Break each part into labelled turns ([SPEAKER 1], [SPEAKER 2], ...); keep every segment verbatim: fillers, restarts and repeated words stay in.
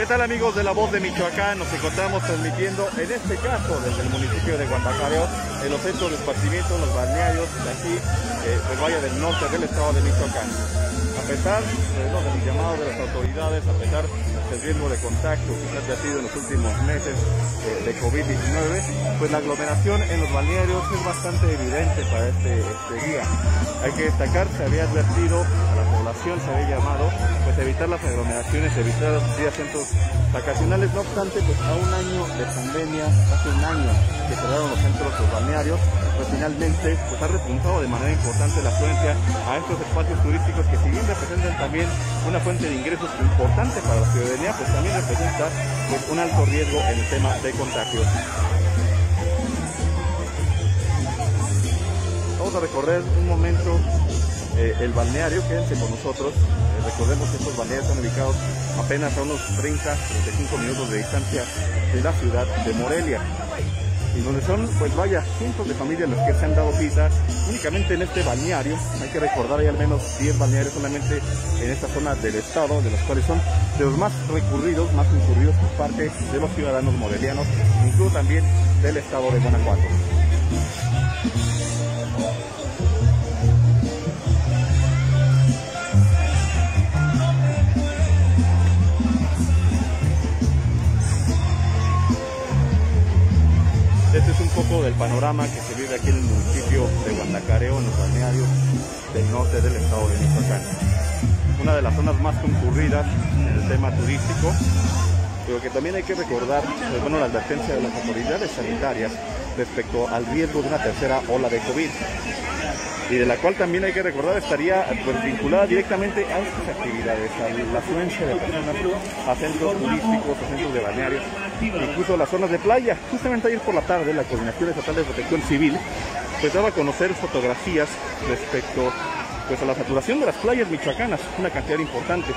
[SPEAKER 1] tal, amigos de La Voz de Michoacán? Nos encontramos transmitiendo, en este caso, desde el municipio de Guanacareo, en los centros de esparcimiento, los balnearios de aquí, eh, del Valle del Norte del estado de Michoacán. A pesar de, no, del llamado de las autoridades, a pesar del riesgo de contagio que se ha advertido en los últimos meses eh, de COVID diecinueve, pues la aglomeración en los balnearios es bastante evidente para este, este día. Hay que destacar, se había advertido a la población, se había llamado, pues evitar las aglomeraciones, evitar los días centros vacacionales. No obstante, pues a un año de pandemia, hace un año que cerraron los centros, los balnearios, pues finalmente pues ha repuntado de manera importante la afluencia a estos espacios turísticos que, si bien representan también una fuente de ingresos importante para la ciudadanía, pues también representa pues un alto riesgo en el tema de contagios. Vamos a recorrer un momento eh, el balneario, quédense con nosotros. Eh, recordemos que estos balnearios están ubicados apenas a unos treinta a treinta y cinco minutos de distancia de la ciudad de Morelia, y donde son, pues vaya, cientos de familias las que se han dado cita únicamente en este balneario. Hay que recordar, hay al menos diez balnearios solamente en esta zona del estado, de los cuales son de los más recurridos, más concurridos por parte de los ciudadanos morelianos, incluso también del estado de Guanajuato. Este es un poco del panorama que se vive aquí en el municipio de Guanacareo, en los balnearios del norte del estado de Michoacán. Una de las zonas más concurridas en el tema turístico, pero que también hay que recordar, pues, bueno, la advertencia de las autoridades sanitarias respecto al riesgo de una tercera ola de COVID, y de la cual también hay que recordar estaría pues, vinculada directamente a estas actividades, a la afluencia de personas a centros turísticos, a centros de balnearios, incluso a las zonas de playa. Justamente ayer por la tarde la Coordinación Estatal de Protección Civil pues daba a conocer fotografías respecto pues a la saturación de las playas michoacanas, una cantidad importante.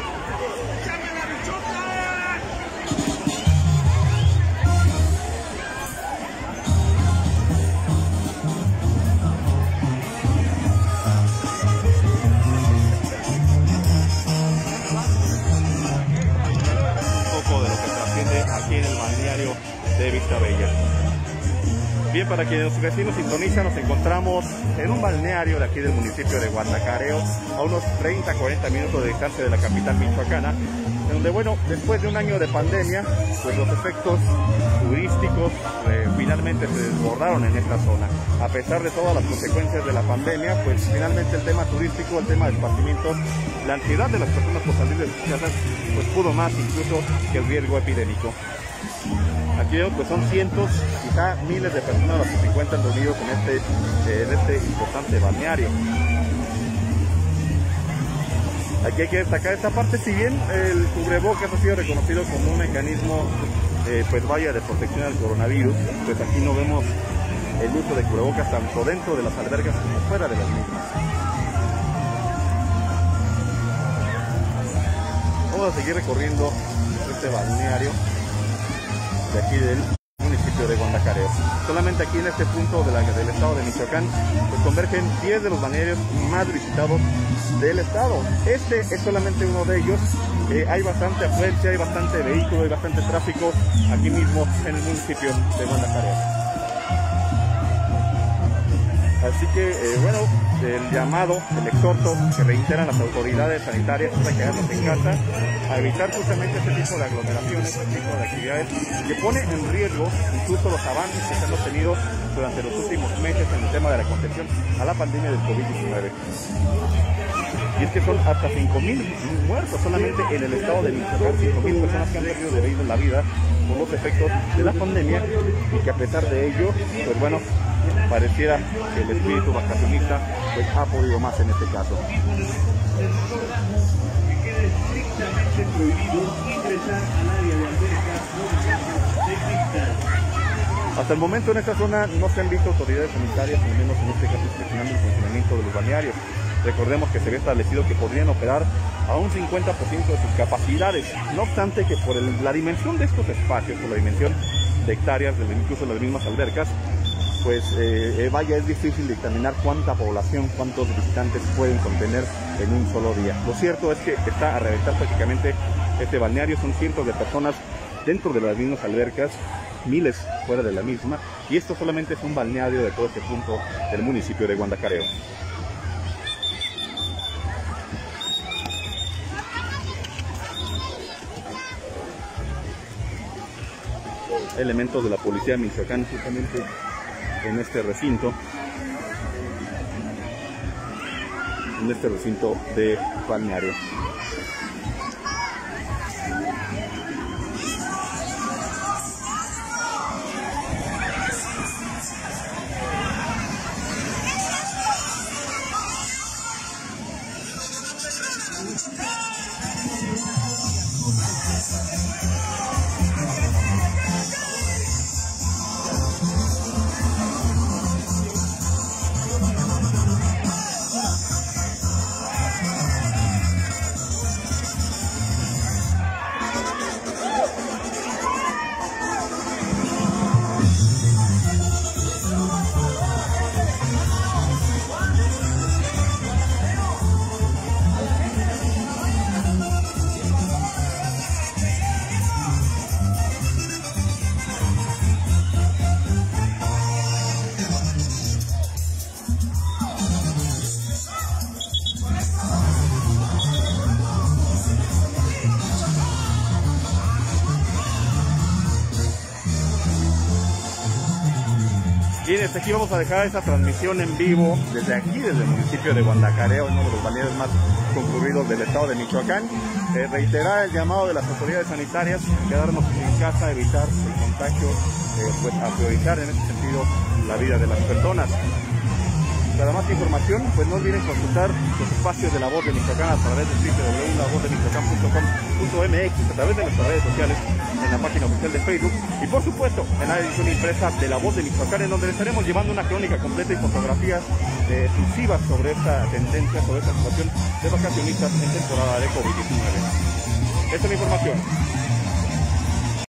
[SPEAKER 1] Aquí en el balneario de Vista Bella. Bien, para quienes recién nos sintonizan, nos encontramos en un balneario de aquí del municipio de Guanacareo, a unos treinta a cuarenta minutos de distancia de la capital michoacana, en donde, bueno, después de un año de pandemia, pues los efectos turísticos eh, finalmente se desbordaron en esta zona. A pesar de todas las consecuencias de la pandemia, pues finalmente el tema turístico, el tema de esparcimiento, la ansiedad de las personas por salir de sus casas, pues pudo más incluso que el riesgo epidémico. Aquí vemos pues son cientos, quizá miles de personas las que se encuentran reunidos en este, eh, en este importante balneario. Aquí hay que destacar esta parte, si bien el cubrebocas ha sido reconocido como un mecanismo eh, pues vaya de protección al coronavirus, pues aquí no vemos el uso de cubrebocas tanto dentro de las albergas como fuera de las mismas. Vamos a seguir recorriendo este balneario de aquí del municipio de Guanacareo. Solamente aquí en este punto de la, del estado de Michoacán pues convergen diez de los balnearios más visitados del estado. Este es solamente uno de ellos. Eh, hay bastante afluencia, hay bastante vehículo, hay bastante tráfico aquí mismo en el municipio de Guanacareo. Así que, eh, bueno, el llamado, el exhorto que reiteran las autoridades sanitarias es a quedarnos en casa, a evitar justamente este tipo de aglomeraciones, este tipo de actividades que pone en riesgo incluso los avances que se han obtenido durante los últimos meses en el tema de la contención a la pandemia del COVID diecinueve. Y es que son hasta cinco mil muertos solamente en el estado de Michoacán, cinco mil personas que han perdido de vida la vida por los efectos de la pandemia, y que a pesar de ello, pues bueno, pareciera que el espíritu vacacionista pues ha podido más en este caso. Hasta el momento en esta zona no se han visto autoridades sanitarias, al menos en este caso inspeccionando el funcionamiento de los balnearios. Recordemos que se había establecido que podrían operar a un cincuenta por ciento de sus capacidades. No obstante que por el, la dimensión de estos espacios, por la dimensión de hectáreas, de incluso las mismas albercas, pues eh, vaya, es difícil dictaminar cuánta población, cuántos visitantes pueden contener en un solo día. Lo cierto es que está a reventar prácticamente este balneario. Son cientos de personas dentro de las mismas albercas, miles fuera de la misma, y esto solamente es un balneario de todo este punto del municipio de Guandacareo. Elementos de la policía de Michoacán justamente en este recinto, en este recinto de balneario. Bien, desde aquí vamos a dejar esta transmisión en vivo desde aquí, desde el municipio de Guandacareo, uno de los balnearios más concurridos del estado de Michoacán. Eh, reiterar el llamado de las autoridades sanitarias, quedarnos en casa, evitar el contagio, eh, pues a priorizar en ese sentido la vida de las personas. Para más información, pues no olviden consultar los espacios de La Voz de Michoacán a través del sitio doble u doble u doble u punto la voz de michoacán punto com punto m x, a través de nuestras redes sociales, en la página oficial de Facebook y por supuesto en la edición impresa de La Voz de Michoacán, en donde les estaremos llevando una crónica completa y fotografías eh, exclusivas sobre esta tendencia, sobre esta situación de vacacionistas en temporada de COVID diecinueve. Esta es la información.